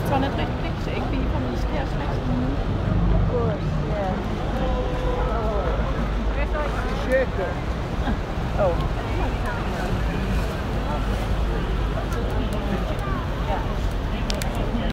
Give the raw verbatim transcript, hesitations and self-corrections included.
one at least picks it be from the stairs next to me. Of course, yeah. Oh. Shaker. Oh.